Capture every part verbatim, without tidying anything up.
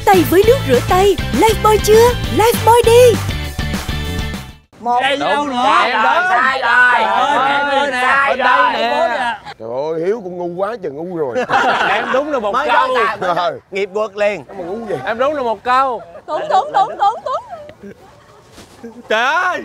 tay với nước rửa tay. Lifebuoy chưa? Lifebuoy đi. Một đây đâu nữa. Sai rồi, sai rồi. Em ơi nè, ở đây nè. Trời ơi, Hiếu cũng ngu quá, chừng ngu rồi. Em đúng là một Mới câu. rồi. Nghiệp quật liền. Em mà ngu gì? Em đúng là một câu. Tuấn Tuấn Tuấn Tuấn Tuấn. Trời ơi.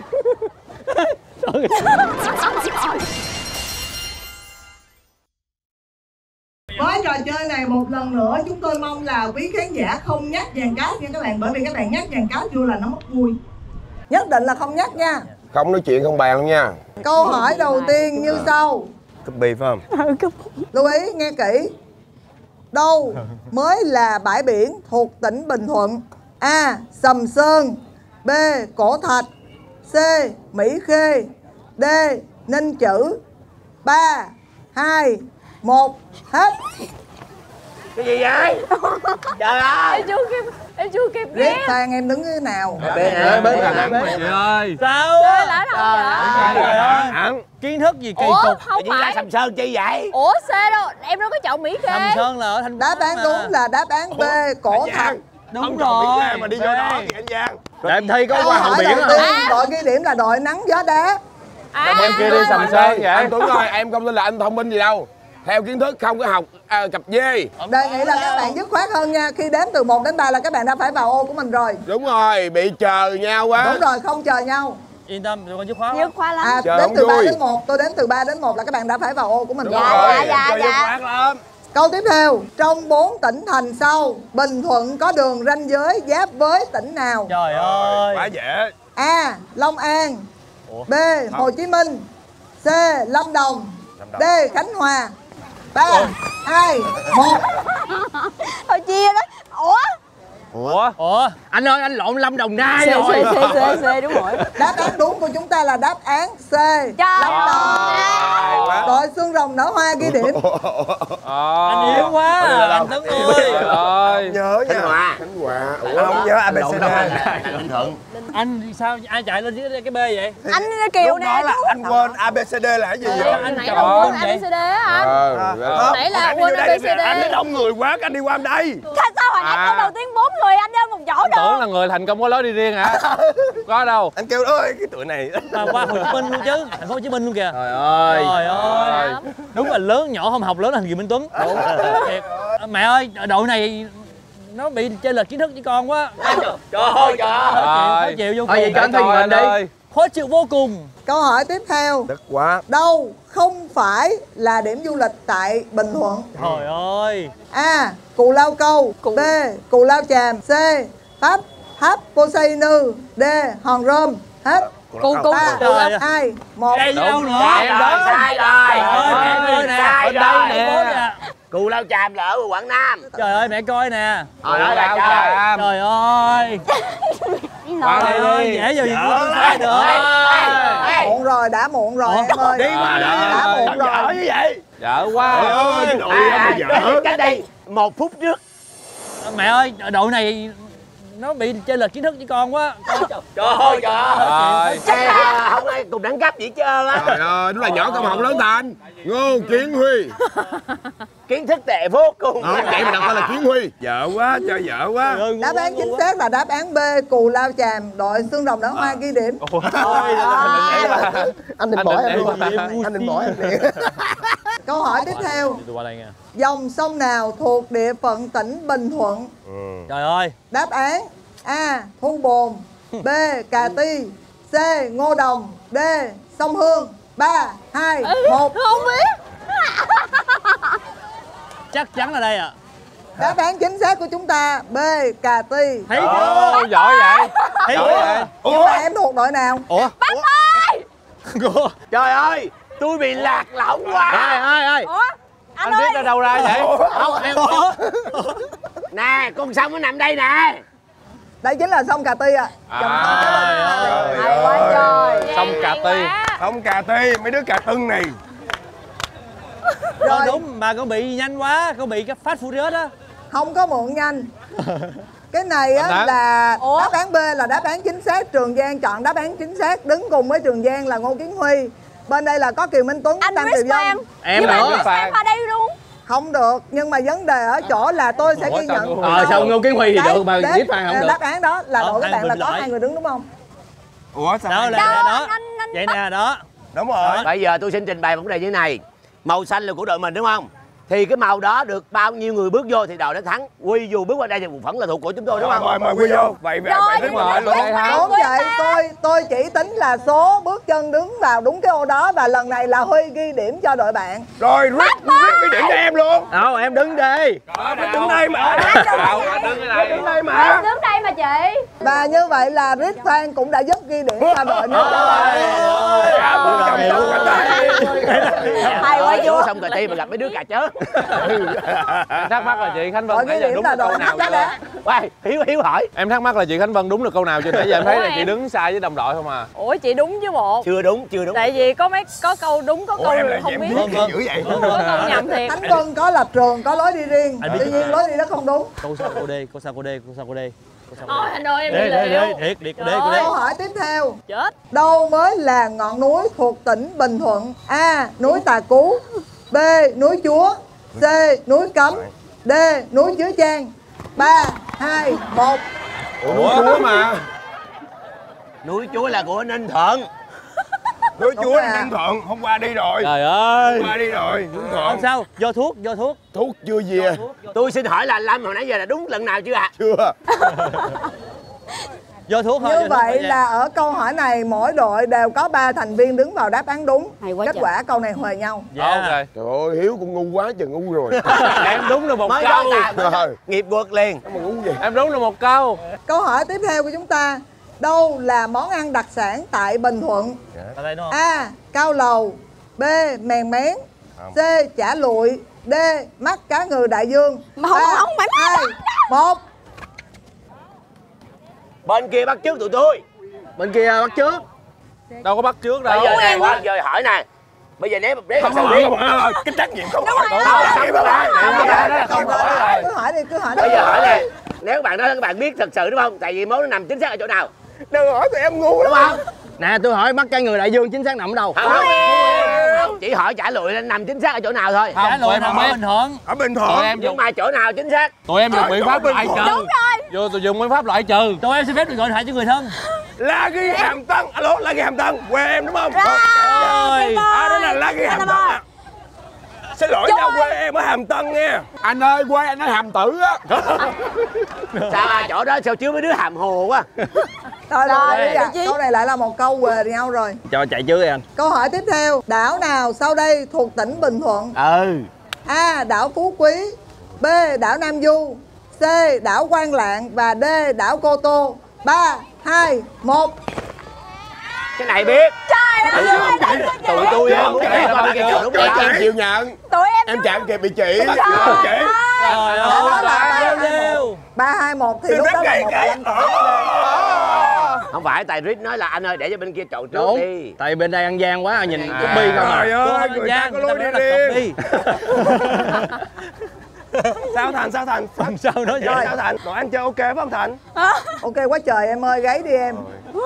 Với trò chơi này một lần nữa chúng tôi mong là quý khán giả không nhắc dàn cát nha các bạn, bởi vì các bạn nhắc dàn cát vô là nó mất vui. Nhất định là không nhắc nha. Không nói chuyện không bàn nha. Câu hỏi đầu tiên như sau. Cúp bì phải không? Lưu ý nghe kỹ. Đâu mới là bãi biển thuộc tỉnh Bình Thuận? A. Sầm Sơn. B. Cổ Thạch. C. Mỹ Khê. D. Ninh Chữ. Ba, hai, một, hết. Cái gì vậy? Trời ơi. Em chưa kịp, em chưa kịp Riết nghe. sang em đứng thế nào? Bên này, bên này. Trời ơi. Sao Chơi á? lỡ đâu vậy? Trời ơi. Kiến thức gì kỳ Ủa cục. không Tự nhiên ra phải. Sầm Sơn chi vậy? Ủa C đâu, em đâu có chọn Mỹ Sầm Khê. Sơn là ở Thanh Hóa Đáp án mà. đúng là đáp án B. Cổ Thạch. Đúng Ông rồi. chọn Mỹ Khê mà đi vô đó thì anh Giang. Để em thi có Câu qua hàng hỏi biển đầu à. tiên đội ghi điểm là đội nắng gió đá. À, Em kia đi Sầm Sơn vậy. Anh Tuấn ơi, em không tin là anh thông minh gì đâu. Theo kiến thức không có học à, cặp dê. Đề nghị là các bạn dứt khoát hơn nha. Khi đếm từ một đến ba là các bạn đã phải vào ô của mình rồi. Đúng rồi, bị chờ nhau quá. Đúng rồi, không chờ nhau. Yên tâm, tụi con dứt khoát. Dứt khoát lắm. À, Chờ đếm không từ ba vui. đến một, tôi đếm từ ba đến một là các bạn đã phải vào ô của mình Đúng rồi. rồi, dạ, em chơi dạ. dứt khoát lắm. Câu tiếp theo, trong bốn tỉnh thành sau, Bình Thuận có đường ranh giới giáp với tỉnh nào? Trời ơi. Quá dễ. A. Long An. Ủa? B. Hồ Chí Minh. C. Lâm Đồng. Lâm Đồng. D. Khánh Hòa. Ba, hai, một. Thôi chia đó. Ủa? Ủa? Ủa? Anh ơi, anh lộn Lâm Đồng Nai C, rồi. C, C, C, C, đúng rồi. Đáp án đúng của chúng ta là đáp án C. Trời Lâm Đồng. quá. Đội xương rồng nở hoa ghi điểm. Anh yếu quá. Anh Tuấn ơi. Trời ơi. Nhớ nha. Khánh Hòa. Khánh Hòa. Anh không nhớ a bê xê đê. Bình Thuận. Anh sao ai chạy lên dưới cái B vậy? Anh Kiều Lúc nè đó là chú. anh quên a bê xê đê là cái gì vậy? Anh Nãy trời là quên ơi, a bê xê đê á anh. Ờ, Nãy là Anh đi quên vô a đây bê xê đê. anh thấy đông người quá, anh đi qua bên đây. Sao hồi nãy À. câu đầu tiên bốn người anh lên một chỗ được? Tưởng là người thành công có lối đi riêng hả? Có đâu. Anh kêu ơi cái tụi này. Mà qua Hồ Chí Minh luôn chứ, thành phố Hồ Chí Minh luôn kìa. Trời ơi. Trời ơi. Đúng là lớn nhỏ không học lớn thành Kiều Minh Tuấn. Đúng. Thiệt. Mẹ ơi, đội này nó bị chênh lệch kiến thức với con quá. Trời ơi trời ơi. Khó chịu vô cùng. Thôi vậy cho anh thi mình đi. Khó chịu vô cùng. Câu hỏi tiếp theo. Đất quá. Đâu không phải là điểm du lịch tại Bình Thuận? Trời ơi. A. Cù Lao Câu. B. Cù Lao Chàm. C. Tháp Tháp Poseidon. D. Hòn Rơm. Hết. Cù cù. Ba, Trời. hai, một. Đây đâu nữa. Sai rồi, sai rồi. Trời ơi, em ơi nè. Sai Ở đây rồi. nè. Cù Lao Chàm là ở Quảng Nam. Trời ơi, mẹ coi nè. Ờ, đó là trời. Trời ơi. Qua đây đi. Dễ giờ gì cũng không sai được. Muộn rồi, đã muộn rồi Ủa? em ơi. Đi qua Trời đây. Đã muộn Dở rồi. như vậy. Dở quá. Trời ơi, cái đội À, em mà dở. cách đây một phút trước. Mẹ ơi, đội này nó bị chênh lệch kiến thức với con quá. Trời ơi trời ơi. Trời. Xe không ai cùng đẳng cấp gì hết trơn á. Trời ơi, đúng là nhỏ công học lớn thành. Ngô Kiến Huy. Kiến thức tệ vô cùng. Đó, vậy mà đặt tên là Kiến Huy. Dở quá, chơi dở quá. Đáp án chính xác là đáp án B. Cù Lao Chàm. Đội xương rồng nở hoa ghi điểm. Anh định bỏ em luôn. Anh định bỏ em liền. Câu hỏi tiếp theo. Tôi qua đây nha. Dòng sông nào thuộc địa phận tỉnh Bình Thuận? Trời ơi. Đáp án A. Thu Bồn. B. Cà Ti. C. Ngô Đồng. D. Sông Hương. Ba, hai, một. Không biết. Chắc chắn là đây ạ. Đáp án chính xác của chúng ta B. Cà Ti. Thấy chưa? Giỏi vậy. Thấy chưa? Nhưng mà em thuộc đội nào? Ủa? Trời ơi, tôi bị lạc lõng quá. Ai ai ai? Ủa? Anh, Anh biết ơi. ra đâu ra vậy? Không, em Nè, con sông nó nằm đây nè. Đây chính là sông Cà Ti ạ. Trời ơi. Hay quá trời. Sông Cà Ti. Không cà ti, mấy đứa cà tưng này. Ờ, Rồi, đúng mà con bị nhanh quá, con bị cái Fast Furious á. không có mượn nhanh. Cái này á Đáp. là Ủa? đáp án B là đáp án chính xác. Trường Giang chọn đáp án chính xác. Đứng cùng với Trường Giang là Ngô Kiến Huy. Bên đây là có Kiều Minh Tuấn, Anh Tam Kiều Chris Vong. em. Em Nhưng mà nữa. Chris em ở đây luôn. Không được, nhưng mà vấn đề ở chỗ là tôi sẽ ghi nhận. Ờ sao Ngô Kiến Huy thì được mà Diếp Phan không được. Đáp án đó là Ờ, đội các hai bạn là người có lại. hai người đứng đúng không? Ủa sao? Đó là Đâu, đó. anh, anh, Vậy nè đó. Đúng rồi. Bây giờ tôi xin trình bày vấn đề như thế này. Màu xanh là của đội mình đúng không? Thì cái màu đó được bao nhiêu người bước vô thì đội đó thắng. Quy dù bước qua đây thì vẫn là thuộc của chúng tôi đúng không? Rồi mời Quy vô. Vậy vậy Rồi, vậy đúng rồi. rồi, rồi. Đúng vậy, tôi tôi chỉ tính là số bước chân đứng vào đúng cái ô đó và lần này là Huy ghi điểm cho đội bạn. Rồi Rick, Rick cái điểm cho em luôn. Đâu em đứng đi. Đứng đây mà. Đứng đây mà. đứng đây mà chị. Và như vậy là Rick Phan cũng đã giúp ghi điểm cho đội nước cho bạn. Hay quá Vô chú. xong rồi tim mà gặp mấy đứa cà chớ. Em thắc mắc là chị Khánh Vân Đội nãy ghi giờ điểm đúng là được câu đội nào nước chưa? đó. Quay, Hiếu Hiếu hỏi. Em thắc mắc là chị Khánh Vân đúng được câu nào chưa? Nãy giờ em thấy Ủa là chị em? đứng sai với đồng đội không à. Ủa chị đúng chứ bộ. Chưa đúng, chưa đúng. Tại vì có mấy có câu đúng có câu không biết. Vâng, vâng. Dữ vậy. Vâng, Có vâng. câu nhầm thiệt. Khánh Vân có lập trường, có lối đi riêng. Anh biết Tuy nhiên chưa? lối đi đó không đúng. Câu sao cô D, câu sao cô D, câu sao cô D. Câu sao cô Ôi D. anh ơi em Đây, đi đây, đây, liệu. thiệt, thiệt, cô D, Trời cô D. ơi. Câu hỏi tiếp theo. Chết. Đâu mới là ngọn núi thuộc tỉnh Bình Thuận? A. Núi Tà Cú. B. Núi Chúa. C. Núi Cấm. D. Núi Chứa Chan. Ba, hai, một. Ủa núi Chúa mà. Núi Chúa là của Ninh Thuận. Núi Đúng Chúa rồi là à. Ninh Thuận. Hôm qua đi rồi. Trời ơi. Hôm qua đi rồi. Ninh Không Thuận. sao, do thuốc, do thuốc. Thuốc chưa về. Tôi xin hỏi là Lâm hồi nãy giờ là đúng lần nào chưa ạ? Chưa. Do thuốc thôi. Như do thuốc vậy thôi. là ở câu hỏi này mỗi đội đều có ba thành viên đứng vào đáp án đúng. Hay quá Kết trời. quả câu này huề nhau. Dạ. Ok. Trời ơi Hiếu cũng ngu quá chừng ngu rồi. Em đúng được một Mới câu. đó ta Rồi. nghiệp quật liền. Mà ngu gì? Em đúng được một câu. Câu hỏi tiếp theo của chúng ta. Đâu là món ăn đặc sản tại Bình Thuận? Ở đây đúng không? A. Cao lầu. B. Mèn mén. C. Chả lụi. D. Mắt cá ngừ đại dương. Mà không, Ba, không, mày má hai, một. Bên kia bắt trước tụi tôi. Bên kia bắt trước. Đâu có bắt trước đâu. Bây giờ nè, bây giờ hỏi nè. Bây giờ nếu nếu Không thật sự hỏi, biết. không hỏi. Cái trách nhiệm không hỏi. Không, không có bạn. Không có bạn. Không hỏi. Cứ hỏi đi, cứ hỏi đi. Bây giờ hỏi nè. Nếu các bạn nói các bạn biết thật sự đúng không? Tại vì món nó nằm chính xác ở chỗ nào? Đừng hỏi tụi em ngu Đúng lắm. không? Nè tôi hỏi bắt cái người đại dương chính xác nằm ở đâu? Không, không. Chỉ hỏi chả lụi là nằm chính xác ở chỗ nào thôi. Trả tụi lụi em nằm không ở biết. Bình Thuận. Ở Bình Tụi Thuận. em Nhưng dùng mà chỗ nào chính xác? tụi em dùng biện pháp Bình loại Thuận. trừ. Đúng rồi. Vô tôi dùng biện pháp loại trừ. Tụi em xin phép được gọi điện thoại cho người thân. La Ghi Hàm Tân. Alo, La Ghi Hàm Tân. Quê em đúng không? Rồi. À đó là La Ghi Hàm Tân à. Xin lỗi nha, quê em ở Hàm Tân nha. Anh ơi, quê anh ở Hàm Tử á. Sao à, chỗ đó sao chứa mấy đứa hàm hồ quá. Rồi, rồi, Rồi, rồi, dạ. vị trí. Câu này lại là một câu huề nhau rồi. Cho chạy trước đi anh. Câu hỏi tiếp theo. Đảo nào sau đây thuộc tỉnh Bình Thuận? Ừ. A. Đảo Phú Quý. B. Đảo Nam Du. C. Đảo Quan Lạng. Và D. Đảo Cô Tô. Ba, hai, một. Cái này biết. Trời ơi. Tụi tôi á muốn để coi cái chỗ đúng Em không? em chịu nhận. Tụi em Em chạm kịp bị chỉ. Trời Chị. Trời Đó ơi, là rêu ba, rêu. ba, hai, một thì Xin lúc phép đó là gãy một gãy. anh. Không phải, tại Rít nói là anh ơi để cho bên kia chọn trước Đúng. đi. Tại bên đây ăn gian quá nhìn À. cúp bi không à. Trời Cô ơi, hỏi người ta Giang, có người ta lối đi nói là cọc riêng. đi. Sao Thành, sao Thành? Làm sao nói Rồi. vậy? Sao Thành? Đội anh chơi ok phải không Thành? Ok quá trời em ơi, gáy đi em.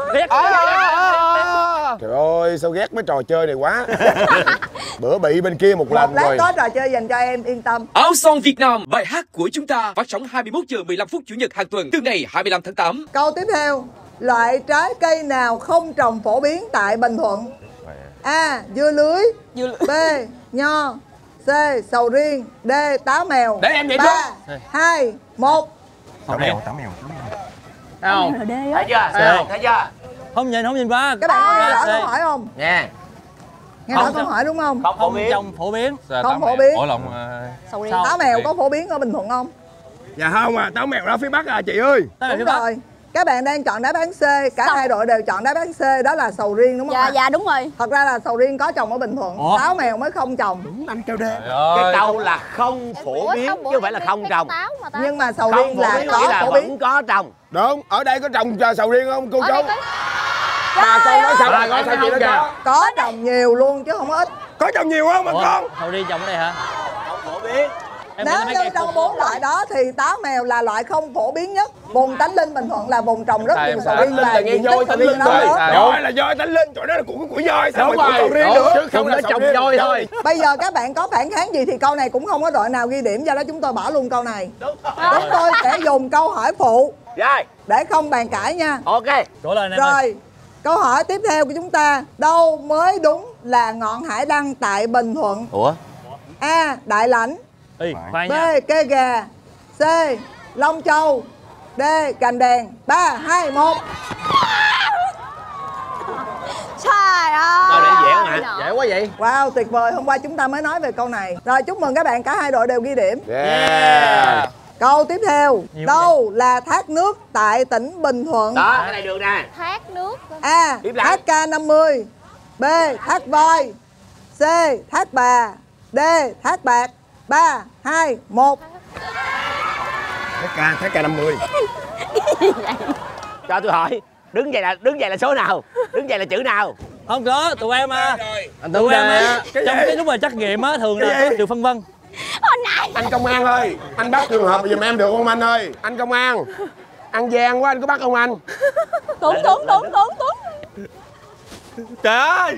Trời ơi, sao ghét mấy trò chơi này quá. Bữa bị bên kia một Một lần lát rồi. có trò chơi dành cho em, yên tâm. Áo Son Việt Nam, bài hát của chúng ta phát sóng hai mươi mốt giờ mười lăm phút chủ nhật hàng tuần từ ngày hai mươi lăm tháng tám. Câu tiếp theo. Loại trái cây nào không trồng phổ biến tại Bình Thuận? A. Dưa lưới. B. Nho. C. Sầu riêng. D. Táo mèo. Để em vậy Ba, hai, một. Táo mèo, táo mèo. Thấy không? Thấy chưa? Sao? Thấy chưa? Không nhìn, không nhìn qua. Các bạn có nghe rõ Đây. câu hỏi không? Nha. Nghe rõ Không, câu hỏi đúng không? Không phổ Không biến. trồng phổ biến. Không phổ biến. Ủa lộn. ờ, Sầu riêng. Sao? Táo mèo có phổ biến ở Bình Thuận không? Dạ không à, táo mèo đó phía Bắc à chị ơi. Tới là Đúng phía Bắc. rồi. Các bạn đang chọn đáp án C. Cả Sầu- hai đội đều chọn đáp án C. Đó là sầu riêng đúng không Dạ ạ? dạ đúng rồi. Thật ra là sầu riêng có trồng ở Bình Thuận. Ủa? Táo mèo mới không trồng. Đúng anh kêu đê. Trời ơi. Cái câu là không phổ biến chứ không phải là không trồng. Nhưng mà sầu Không riêng phổ là biến nghĩa là có phổ biến. vẫn có trồng. Đúng, ở đây có trồng trà sầu riêng không cô chú? Trời Bà con nói sao? Bà Bà con con sao nói chị nói không có? Có trồng nhiều luôn chứ không ít. Có trồng nhiều không bà Ủa, con? sầu riêng trồng ở đây hả? Không phổ biến. Em Nếu nghĩ là mấy như cây trong khùng. bốn loại đó thì táo mèo là loại không phổ biến nhất. Vùng Tánh Linh Bình Thuận là vùng trồng rất Sai, nhiều sai. sầu riêng và diện tích sầu Tánh riêng Linh đó rồi. nữa. Voi là voi Tánh Linh, chỗ đó là của của voi, sao Đúng mà rồi, sầu riêng đúng, nữa? chứ không là nó sầu trồng riêng. voi thôi. Bây giờ các bạn có phản kháng gì thì câu này cũng không có đội nào ghi điểm, do đó chúng tôi bỏ luôn câu này. Chúng tôi sẽ dùng câu hỏi phụ Rồi, để không bàn cãi nha. ok. Cố lên em ơi. Rồi, câu hỏi tiếp theo của chúng ta. Đâu mới đúng là ngọn hải đăng tại Bình Thuận? Ủa? A. Đại Lãnh. Ê, khoan B. nha. Kê Gà. C. Long Châu. D. Cành Đèn. Ba, hai, một. Trời ơi. Câu này dễ không hả? Dễ quá vậy. Wow, tuyệt vời. Hôm qua chúng ta mới nói về câu này. Rồi, chúc mừng các bạn, cả hai đội đều ghi điểm. Yeah. Câu tiếp theo. Nhiều Đâu là thác nước tại tỉnh Bình Thuận? Đó, cái này được nè. Thác nước. A. Tiếp lại. Thác K năm mươi. B. Thác Voi. C. Thác Bà. D. Thác Bạc. Ba, hai, một. Thác ca, thác ca năm mươi. Cho tôi hỏi, đứng vậy là đứng vậy là số nào? Đứng vậy là chữ nào? Không có, tụi em à. Anh Tụi Tuấn em đây á. á. Cái Trong gì? cái lúc mà trắc nghiệm á, thường là có sự phân vân. Anh công an ơi, anh bắt trường hợp giùm em được không anh ơi? Anh công an, ăn gian quá anh có bắt không anh? Tuấn Tuấn Tuấn Tuấn Tuấn. Trời ơi.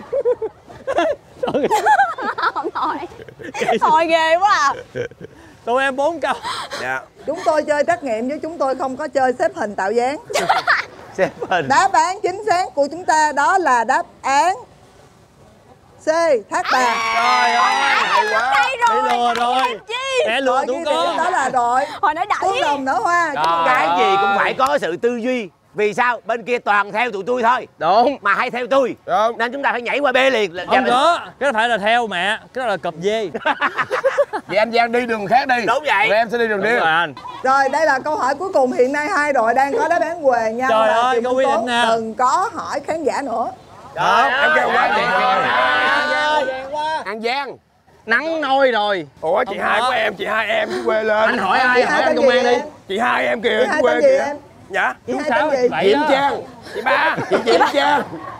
Không nổi. Thôi ghê quá à. Tụi em bốn câu. Dạ. Chúng tôi chơi trắc nghiệm chứ chúng tôi không có chơi xếp hình tạo dáng. Xếp hình. Đáp án chính xác của chúng ta đó là đáp án C. Thác Bà. Trời ơi. Hay quá. Đây rồi. Bị lừa rồi. Mẹ lừa Đội tụi ghi con. điểm đó là đội Hồi nãy Phương đẩy. Đồng Nở Hoa. Chúc mừng Cái bạn. gì cũng phải có sự tư duy. Vì sao? Bên kia toàn theo tụi tôi thôi. Đúng. Mà hay theo tôi. Đúng. Nên chúng ta phải nhảy qua B liền. Là- Không có, cái đó phải là theo mẹ. Cái đó là cọp dê. Vậy anh Giang đi đường khác đi. Đúng vậy. Rồi em sẽ đi đường Đúng riêng. rồi anh. Rồi, đây là câu hỏi cuối cùng. Hiện nay hai đội đang có đáp án huề nhau. Trời và ơi, Kiều có Minh quy định Tuấn nè. đừng có hỏi khán giả nữa. Trời Anh kêu quá vậy rồi. ơi. An Giang. Nắng nôi rồi. Ủa chị hai của em, chị hai em chứ quê lên. Anh hỏi ai? Chị hai Hỏi anh tên công gì an đi. em? Chị hai em kìa, Chị hai quê tên gì kìa. em? Dạ. Chị hai Sao? tên gì? Vậy Diễm đó. Trang. Chị ba. Chị Diễm Trang.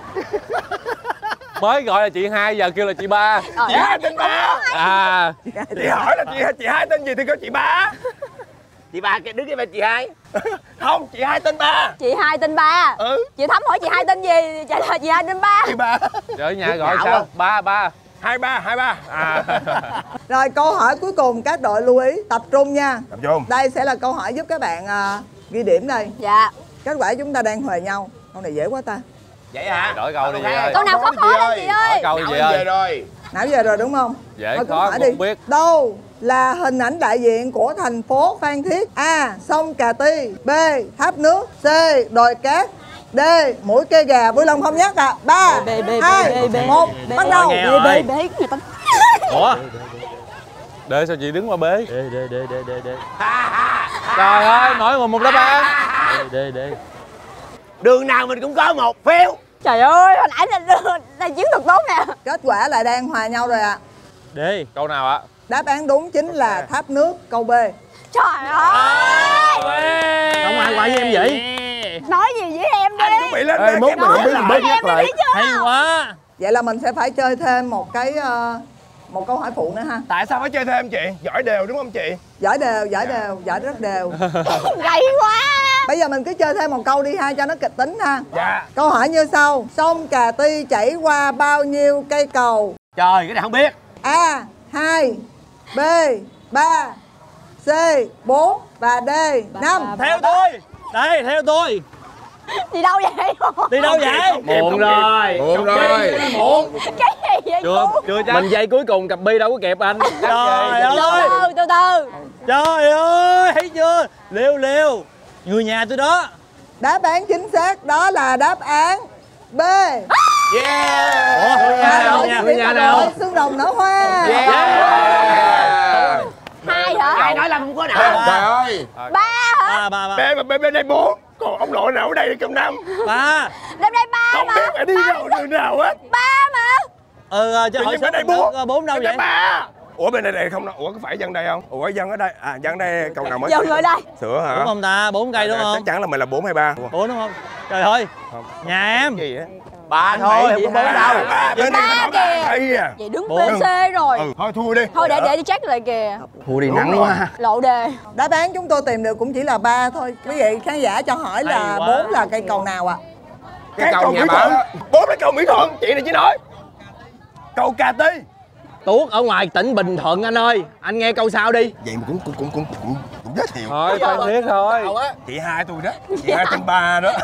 Mới gọi là chị hai, giờ kêu là chị ba. Chị hai tên ba. À. Chị hỏi là chị chị hai tên gì thì kêu chị ba. Chị ba cái đứng cái bên chị hai. Không, chị hai tên ba. Chị hai tên ba. Ừ. Chị Thắm hỏi chị hai tên gì? Trả lời chị hai tên ba. Chị ba. Ở nhà gọi Nhạo sao? không? Ba ba. Hai ba, hai ba. À. Rồi, câu hỏi cuối cùng các đội lưu ý tập trung nha. Tập trung. Đây sẽ là câu hỏi giúp các bạn à, ghi điểm đây. Dạ. Kết quả chúng ta đang huề nhau. Câu này dễ quá ta. Vậy hả? Đổi câu đi chị ơi. Câu nào khó khó lên chị ơi. Đổi câu đi chị Nào em về ơi. rồi. Não giờ rồi đúng không? Dễ Thôi, câu khó, hỏi không biết. Đâu là hình ảnh đại diện của thành phố Phan Thiết? A. Sông Cà Ti. B. Tháp nước. C. Đồi cát. D. Mũi Kê Gà. Vui lòng không nhắc à. Ba, Bê, bê, hai, bê, bê, một, bê. bắt đầu. Nghe Bê rồi. bê bê người ta. Ủa? Để sao chị đứng qua bế? Đê, đê, đê, đê, đê, đê. Trời ơi, nói một một đáp án. Đê, đê. Đường nào mình cũng có một phiếu. Trời ơi, hồi nãy là, là chiến thuật tốt nè. Kết quả là đang hòa nhau rồi ạ. Đê. Câu nào ạ? Đáp án đúng chính là tháp nước, câu B. Trời ơi. Không ai quả với em vậy? Nói gì với em đi. Anh chuẩn bị lên Ê, đây, mốt cái mình nói không biết lại. mình biết Em đi biết chưa? Hay quá. Vậy là mình sẽ phải chơi thêm một cái ờ, một câu hỏi phụ nữa ha. Tại sao phải chơi thêm chị? Giỏi đều đúng không chị? Giỏi đều, giỏi đều, giỏi rất đều. Gầy quá. Bây giờ mình cứ chơi thêm một câu đi ha, cho nó kịch tính ha. Dạ. Câu hỏi như sau. Sông Cà Ti chảy qua bao nhiêu cây cầu? Trời, cái này không biết. A. hai. B. ba. C. bốn. Và D. năm. Theo tôi. Đây, theo tôi. Đi đâu vậy? Đi đâu vậy? Muộn rồi. Muộn rồi. Cái gì vậy Chưa, cô? chưa chắc. Mình giây cuối cùng cặp bi đâu có kịp anh. Trời Từ ơi. từ, từ từ. Trời ơi, thấy chưa? Liêu liêu. Người nhà tôi đó. Đáp án chính xác đó là đáp án B. Yeah. Ủa, người nhà nào nha? Người nhà nào? Xương Đồng Nở Hoa. Yeah. Hai hả? Ai nói là không có nào. Trời ơi. Ba hả? Ba, ba, ba. Bé mà bé bên đây bốn. Còn ông nội nào ở đây trong năm? Ba. Đêm đây ba Không mà. biết phải đi đâu đường nào hết. Ba mà. Ừ, chứ Tự hỏi nhiên số bên đây bốn. nước, bốn đâu Bên đây vậy? ba. Ủa bên đây đây không? Ủa có phải dân đây không? Ủa dân ở đây. À dân đây cầu nào mới? Dân ở đây. Sửa hả? Đúng không ta? Bốn cây đúng À, không? Chắc chắn là mình là bốn hay ba. Bốn đúng không? Trời ơi. Không. Nhà em. Gì á? Ba thôi, không có bốn đâu. Ba bên đây Ba có ba kìa. kìa. Vậy đứng Bốn. bên C rồi. Ừ, thôi thua đi. Thôi để để đi check lại kìa. Thua đi Đúng nắng rồi. quá. Lộ đề. Đáp án chúng tôi tìm được cũng chỉ là ba thôi. Quý vị khán giả cho hỏi là Hay quá. bốn là cây cầu nào ạ? Cái cầu Mỹ Thuận. Bốn cái cầu Mỹ Thuận, chị này chỉ nói. Cầu Cà Ti. Tuốt ở ngoài tỉnh Bình Thuận anh ơi. Anh nghe câu sau đi. Vậy mà cũng cũng cũng cũng cũng, cũng giới thiệu. Thôi Phan Thiết thôi. Chị hai tôi đó, chị hai trăm ba đó.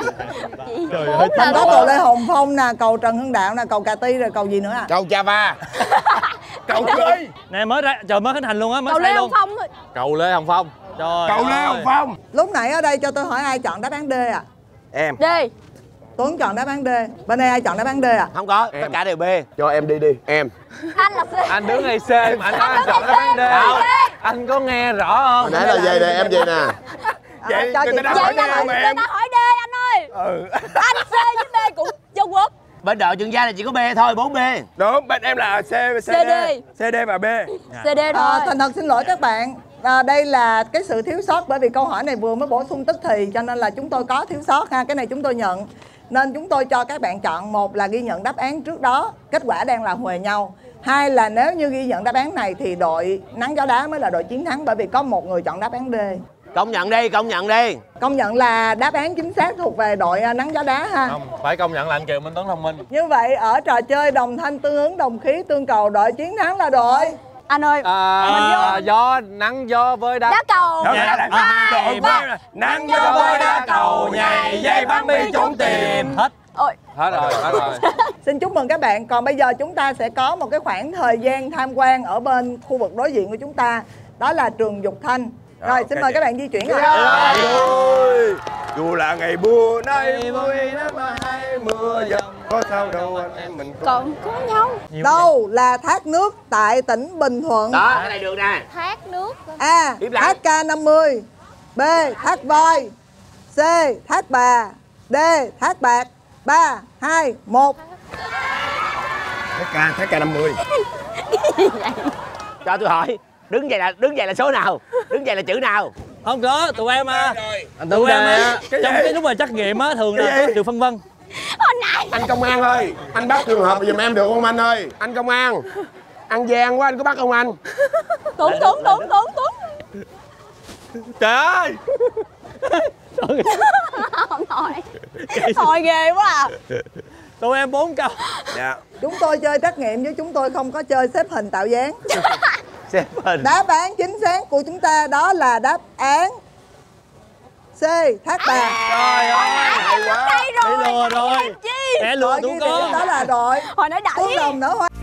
Thành có cầu Lê Hồng Phong nè, cầu Trần Hưng Đạo nè, cầu Cà Ti rồi cầu gì nữa à? Cầu Java. Cầu chơi. Nè mới ra, trời mới khánh thành luôn á, mới Cầu xây Lê luôn. Hồng Phong thôi. Cầu Lê Hồng Phong. Trời Cầu Lê ơi. Hồng Phong. Lúc nãy ở đây cho tôi hỏi ai chọn đáp án D ạ? Em. D. Tuấn chọn đáp án D. Bên đây ai chọn đáp án D ạ? Không có, tất cả đều B. Cho em đi đi. Em. Anh là C. Anh đứng ngay C mà anh nói anh chọn đáp án D. Anh có nghe rõ không? Nãy là về nè, em về nè. Vậy cho người chị ta đã chọn. hỏi Vậy đi là không người em? ta hỏi D anh ơi. Ừ. Anh C với B cũng châu quốc. Bên đội trường gia là chỉ có B thôi, bốn B. Đúng, bên em là C, C, C D. C D và B. C D À, thôi. thành thật xin lỗi các bạn. À, đây là cái sự thiếu sót bởi vì câu hỏi này vừa mới bổ sung tức thì cho nên là chúng tôi có thiếu sót ha, cái này chúng tôi nhận. Nên chúng tôi cho các bạn chọn, một là ghi nhận đáp án trước đó, kết quả đang là huề nhau. Hai là nếu như ghi nhận đáp án này thì đội nắng gió đá mới là đội chiến thắng bởi vì có một người chọn đáp án D. Công nhận đi, công nhận đi. Công nhận là đáp án chính xác thuộc về đội à, nắng gió đá ha. Không, phải công nhận là anh Kiều Minh Tuấn thông minh. Như vậy ở trò chơi đồng thanh tương ứng đồng khí tương cầu, đội chiến thắng là đội Anh ơi. À, gió, nắng gió với đá. Đá cầu. Đó là đội B là nắng gió với đá cầu, nhảy dây bắn bi trốn tìm. Hết. Ôi. Hết rồi, hết rồi. Xin chúc mừng các bạn. Còn bây giờ chúng ta sẽ có một cái khoảng thời gian tham quan ở bên khu vực đối diện của chúng ta. Đó là trường Dục Thanh. Rồi, xin mời các bạn di chuyển ạ. Ôi, dù là ngày mưa nay vui lắm mà hay mưa dầm, có sao đâu anh em mình có. Còn có nhau. Đâu là thác nước tại tỉnh Bình Thuận? Đó, cái này được nè. Thác nước. A. Im lặng. Thác K năm mươi. B. Thác voi. C. Thác bà. D. Thác bạc. Ba, hai, một. Thác ca, thác ca năm mươi. Cho tôi hỏi, đứng vậy là đứng vậy là số nào? Đứng vậy là chữ nào? Không có, tụi em à. Anh Tụi Tuấn em đây á, á. trong cái lúc mà trắc nghiệm á thường là Cái gì? có sự phân vân. Hồi nãy. Anh công an ơi, anh bắt trường hợp giùm em được không anh ơi? Anh công an, ăn gian quá anh có bắt không anh? Tuấn Tuấn Tuấn Tuấn Tuấn. Trời ơi. Không thôi. Thôi ghê quá à. Tụi em bốn câu. Dạ. Chúng tôi chơi trắc nghiệm chứ chúng tôi không có chơi xếp hình tạo dáng. Xếp hình. Đáp án chính xác của chúng ta đó là đáp án C. Thác bà. Trời ơi. Hay quá. Bị lừa rồi. Kẻ lừa Đội tụi ghi con. điểm đó là đội Hồi nãy Tuấn đẩy. Đồng nở hoa.